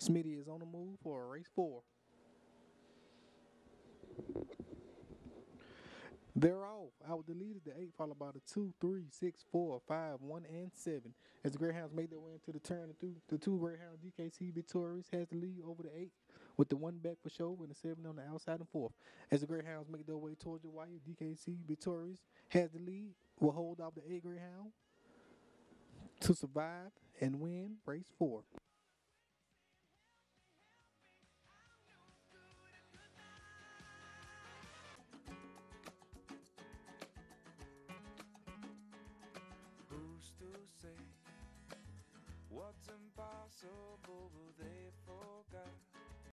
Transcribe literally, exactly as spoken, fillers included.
Smitty is on the move for race four. They're off. Out the lead is the eight, followed by the two, three, six, four, five, one, and seven. As the Greyhounds make their way into the turn, the two, the two Greyhounds, D K C Victorious, has the lead over the eight, with the one back for show and the seven on the outside and fourth. As the Greyhounds make their way towards the wire, D K C Victorious has the lead, will hold off the eight Greyhound to survive and win race four. Who's to say what's impossible